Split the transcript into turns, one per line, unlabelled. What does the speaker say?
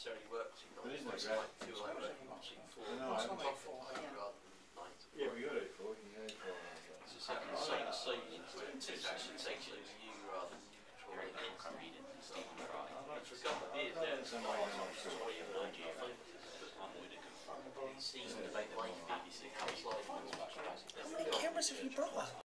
necessarily work between
There is
9
no
it's
graph.
like 2 hours between 4
No,
and
I haven't.
8 rather than 9 to 4.
Yeah, we got it for. You can go for it.
So it actually takes it as you rather than you control it against reading Stephen Fry. For a couple of years there, it's not why you have an idea of it. BBC, BBC,
How many cameras have you brought?